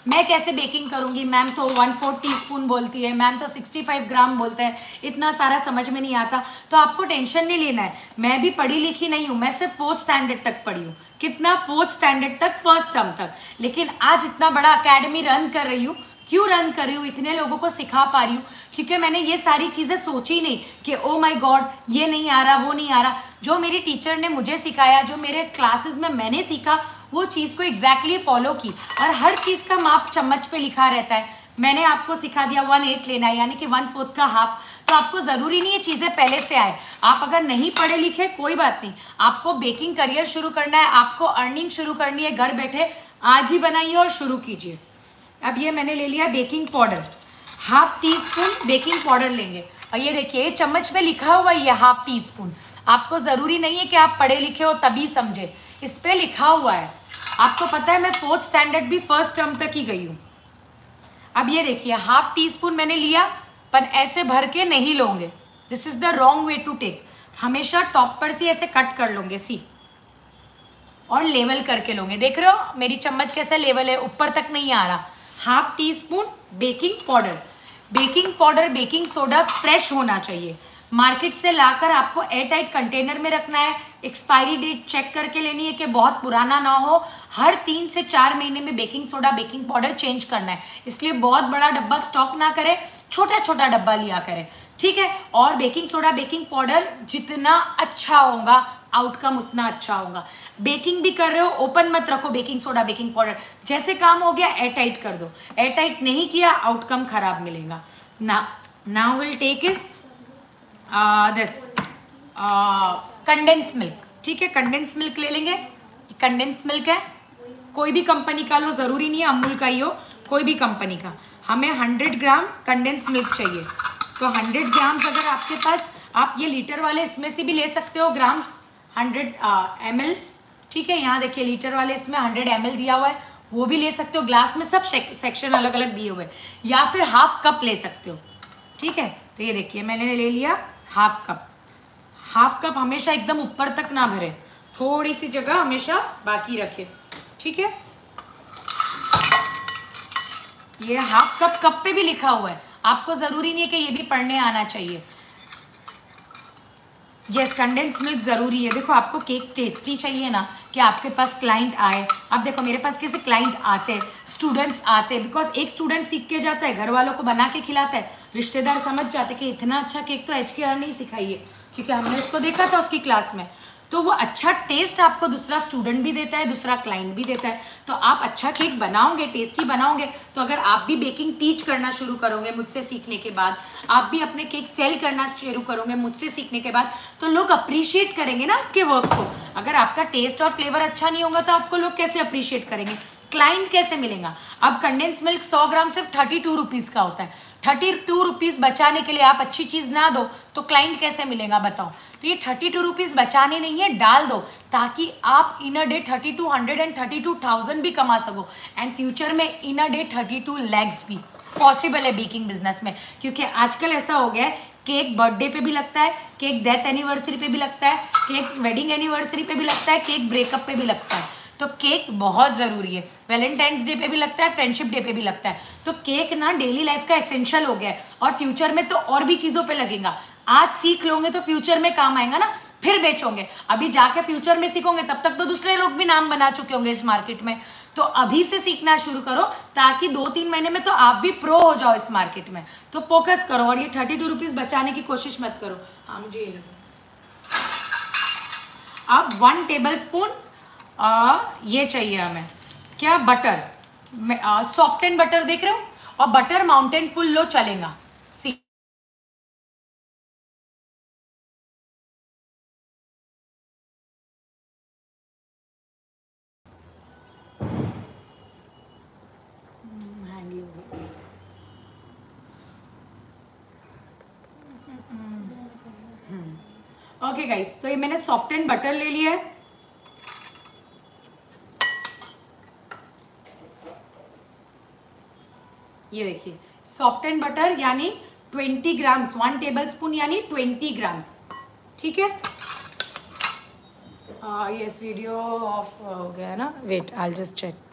मैं कैसे बेकिंग करूंगी, मैम तो 1/4 टीस्पून बोलती है, मैम तो 65 ग्राम बोलते हैं, इतना सारा समझ में नहीं आता। तो आपको टेंशन नहीं लेना है, मैं भी पढ़ी लिखी नहीं हूँ, मैं सिर्फ 4th स्टैंडर्ड तक पढ़ी हूँ। कितना? 4th स्टैंडर्ड तक, फर्स्ट टर्म तक। लेकिन आज इतना बड़ा अकेडमी रन कर रही हूँ। क्यों रन कर रही हूँ? इतने लोगों को सिखा पा रही हूँ क्योंकि मैंने ये सारी चीज़ें सोची नहीं कि ओ माय गॉड ये नहीं आ रहा, वो नहीं आ रहा। जो मेरी टीचर ने मुझे सिखाया, जो मेरे क्लासेस में मैंने सीखा, वो चीज़ को एग्जैक्टली फॉलो की। और हर चीज़ का माप चम्मच पे लिखा रहता है। मैंने आपको सिखा दिया 1/8 लेना है, यानी कि 1/4 का हाफ। तो आपको ज़रूरी नहीं है चीज़ें पहले से आए। आप अगर नहीं पढ़े लिखे कोई बात नहीं, आपको बेकिंग करियर शुरू करना है, आपको अर्निंग शुरू करनी है घर बैठे, आज ही बनाइए और शुरू कीजिए। अब ये मैंने ले लिया baking powder, 1/2 teaspoon baking powder लेंगे। और ये देखिए चम्मच पे लिखा हुआ है ये 1/2 टीस्पून। आपको ज़रूरी नहीं है कि आप पढ़े लिखे हो तभी समझे, इस पर लिखा हुआ है। आपको पता है मैं 4th स्टैंडर्ड भी फर्स्ट टर्म तक ही गई हूँ। अब ये देखिए 1/2 टीस्पून मैंने लिया, पर ऐसे भर के नहीं लोगे, this is the wrong way to take. हमेशा टॉप पर से ऐसे कट कर लोगे सी, और लेवल करके लोगे। देख रहे हो मेरी चम्मच कैसा लेवल है, ऊपर तक नहीं आ रहा। 1/2 teaspoon baking powder. Baking powder, baking soda fresh होना चाहिए। मार्केट से लाकर आपको एयर टाइट कंटेनर में रखना है। एक्सपायरी डेट चेक करके लेनी है कि बहुत पुराना ना हो। हर 3 से 4 महीने में baking soda, baking powder change करना है। इसलिए बहुत बड़ा डब्बा स्टॉक ना करें, छोटा छोटा डब्बा लिया करें, ठीक है। और बेकिंग सोडा, बेकिंग पाउडर जितना अच्छा होगा आउटकम उतना अच्छा होगा। बेकिंग भी कर रहे हो, ओपन मत रखो बेकिंग सोडा, बेकिंग पाउडर। जैसे काम हो गया एयर टाइट कर दो। एयर टाइट नहीं किया आउटकम खराब मिलेगा। Now will take is this condense milk, ठीक है। कंडेंस मिल्क ले लेंगे। कंडेंस मिल्क है, कोई भी कंपनी का लो, ज़रूरी नहीं है अमूल का ही हो, कोई भी कंपनी का। हमें 100 ग्राम कंडेंस मिल्क चाहिए। तो 100 ग्राम्स अगर आपके पास, आप ये लीटर वाले इसमें से भी ले सकते हो ग्राम्स, 100 ml, ठीक है। यहाँ देखिए लीटर वाले इसमें 100 ml दिया हुआ है, वो भी ले सकते हो। ग्लास में सब सेक्शन अलग अलग दिए हुए हैं। या फिर 1/2 कप ले सकते हो, ठीक है। तो ये देखिए मैंने ले लिया 1/2 कप। 1/2 कप हमेशा एकदम ऊपर तक ना भरे, थोड़ी सी जगह हमेशा बाकी रखे, ठीक है। ये 1/2 कप, कप पे भी लिखा हुआ है, आपको जरूरी नहीं है कि ये भी पढ़ने आना चाहिए। यस, कंडेंस मिल्क ज़रूरी है। देखो आपको केक टेस्टी चाहिए ना, कि आपके पास क्लाइंट आए। अब देखो मेरे पास कैसे क्लाइंट आते हैं, स्टूडेंट्स आते हैं, बिकॉज एक स्टूडेंट सीख के जाता है, घर वालों को बना के खिलाता है, रिश्तेदार समझ जाते कि इतना अच्छा केक तो HKR नहीं सिखाई है, क्योंकि हमने इसको देखा था उसकी क्लास में। तो वो अच्छा टेस्ट आपको दूसरा स्टूडेंट भी देता है, दूसरा क्लाइंट भी देता है। तो आप अच्छा केक बनाओगे, टेस्टी बनाओगे, तो अगर आप भी बेकिंग टीच करना शुरू करोगे मुझसे सीखने के बाद, आप भी अपने केक सेल करना शुरू करोगे मुझसे सीखने के बाद, तो लोग अप्रिशिएट करेंगे ना आपके वर्क को। अगर आपका टेस्ट और फ्लेवर अच्छा नहीं होगा तो आपको लोग कैसे अप्रिशिएट करेंगे, क्लाइंट कैसे मिलेगा। अब कंडेंस मिल्क 100 ग्राम सिर्फ 32 रुपीज़ का होता है। 32 रुपीज़ बचाने के लिए आप अच्छी चीज़ ना दो तो क्लाइंट कैसे मिलेगा बताओ। तो ये 32 रुपीज़ बचाने नहीं है, डाल दो, ताकि आप इन अ डे 3200 एंड 32,000 भी कमा सको। एंड फ्यूचर में इन अ डे 32 lakhs भी पॉसिबल है बेकिंग बिजनेस में। क्योंकि आजकल ऐसा हो गया है, केक बर्थडे पे भी लगता है, केक डेथ एनिवर्सरी पे भी लगता है, केक वेडिंग एनिवर्सरी पे भी लगता है, केक ब्रेकअप पे भी लगता है। तो केक बहुत ज़रूरी है। वैलेंटाइंस डे पे भी लगता है, फ्रेंडशिप डे पे भी लगता है। तो केक ना डेली लाइफ का एसेंशियल हो गया है, और फ्यूचर में तो और भी चीज़ों पे लगेगा। आज सीख लोगे तो फ्यूचर में काम आएगा ना, फिर बेचोगे। अभी जाके फ्यूचर में सीखोगे तब तक तो दूसरे लोग भी नाम बना चुके होंगे इस मार्केट में। तो अभी से सीखना शुरू करो, ताकि 2-3 महीने में तो आप भी प्रो हो जाओ इस मार्केट में। तो फोकस करो, और ये 32 रुपीज़ बचाने की कोशिश मत करो। हाँ मुझे ये लगता। अब 1 टेबल स्पून ये चाहिए हमें, क्या, बटर। सॉफ्ट एंड बटर देख रहे हो, और बटर माउंटेन फुल लो चलेगा। सी ओके गाइस, तो ये मैंने सॉफ्ट एंड बटर ले लिया है। ये देखिए सॉफ्ट एंड बटर यानी 20 ग्राम्स, 1 टेबल स्पून यानी 20 ग्राम्स, ठीक है। ये वीडियो ऑफ हो गया है ना, वेट आई जस्ट चेक।